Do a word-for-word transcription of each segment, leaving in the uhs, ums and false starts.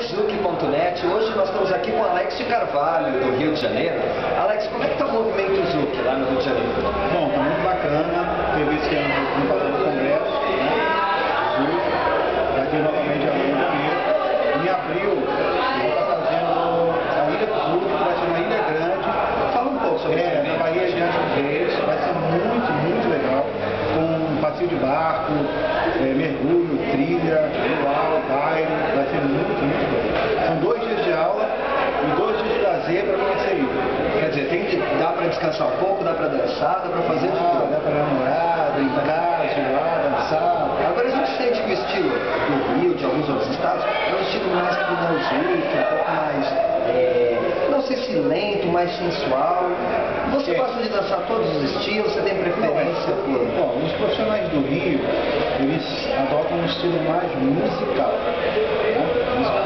Planetzuc ponto net. Hoje nós estamos aqui com Alex de Carvalho, do Rio de Janeiro. Alex, como é que está o movimento Zuc lá no Rio de Janeiro? Bom, está muito bacana. Teve esse ano no passado do Congresso, né? Zuc, daqui novamente a Rio de Janeiro. Em abril, eu vou estar fazendo a Ilha do Zuc, que vai ser uma ilha grande. Fala um pouco sobre é, isso. Na Bahia de Anjos Reis. Vai ser muito, muito legal. Com um passeio de barco, é, mergulho, trilha, luau, baile. Vai ser muito, muito bom. São dois dias de aula e dois dias de lazer para conhecer isso. Quer dizer, tem que, dá para descansar um pouco, dá para dançar, dá para fazer de Ah, tudo. dá para namorar, brincar, zoar, dançar. Agora a gente sente que o estilo do Rio, de alguns outros estados, é um estilo mais Planetzuc, um pouco mais, é, não sei se lento, mais sensual. Você É. gosta de dançar todos os estilos? Você tem preferência por... Bom, os profissionais do Rio, eles adotam um estilo mais musical, né? Musical.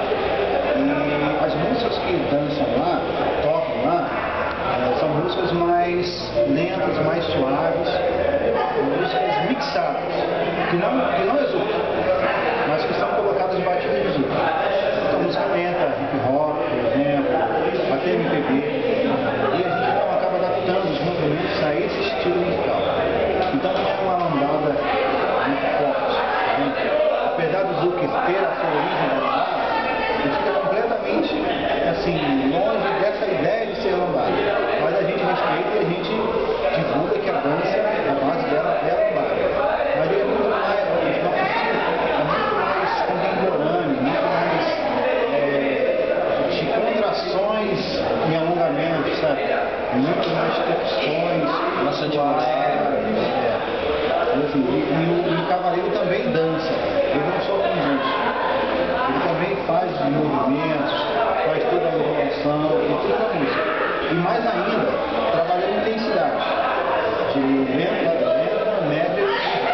E as músicas que dançam lá, tocam lá, eh, são músicas mais lentas, mais suaves, músicas mixadas, que não, que não é Zuc, mas que são colocadas batidas de Zuc. Então, música lenta, hip hop, por exemplo, até M P B, e a gente então acaba adaptando os movimentos a esse estilo musical. Então não é uma lambada muito forte, né? Apesar do Zuc ter a sua origem da lambada, ele fica completamente assim, longe dessa ideia de ser lambada. Mas a gente respeita e a gente divulga que a dança, a base dela é a lambada. Mas ele é muito mais, o nosso estilo é muito mais contemporâneo, muito mais é, de contrações em alongamento, sabe? Muito mais flexões, Nossa, de suaves, música. é. Assim, e, e, o, e o cavaleiro também dança, ele não só conduz, ele também faz os movimentos, faz toda a evolução, e tudo a música. E mais ainda, trabalhando intensidade, de lenta, lenta, média,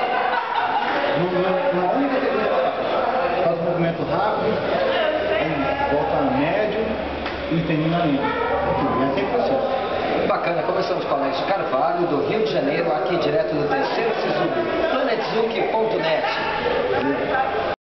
numa única velocidade. Faz um movimento rápido, aí volta a médio e termina lento. É sempre assim. Bacana, começamos com Alex de Carvalho, do Rio de Janeiro, aqui direto do terceiro Sisubi, Planetzuc ponto net.